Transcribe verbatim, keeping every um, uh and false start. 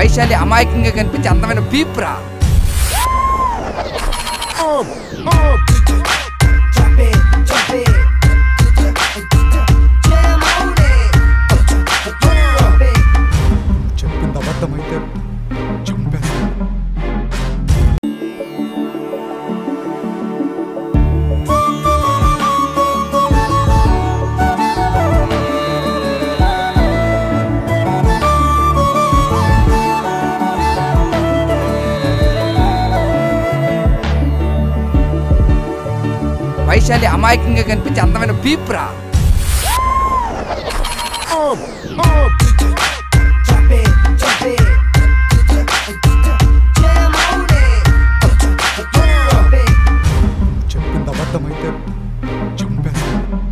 వైశాలి అమాయకంగా కనిపించి అందమైన పీప్రా. చెప్పింది అబద్ధమైతే చంపేస్తా. వైశాలి అమాయకంగా కనిపించి అందమైన పీప్రా. చెప్పింది అబద్ధమైతే చంపేస్తా.